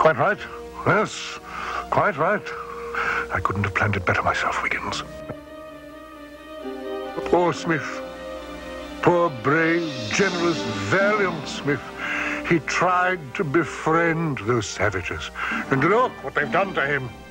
Quite right. Yes, quite right. I couldn't have planned it better myself, Wiggins. Poor Smith. Poor, brave, generous, valiant Smith. He tried to befriend those savages. And look what they've done to him.